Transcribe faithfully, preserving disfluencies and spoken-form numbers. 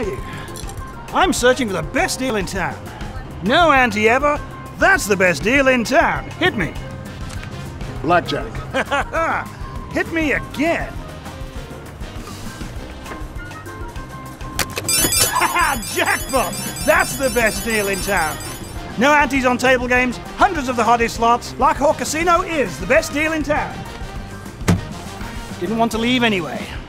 Hey, I'm searching for the best deal in town. No ante ever. That's the best deal in town. Hit me. Blackjack. Hit me again. Jackpot! That's the best deal in town. No antes on table games, hundreds of the hottest slots. Larkhawk Casino is the best deal in town. Didn't want to leave anyway.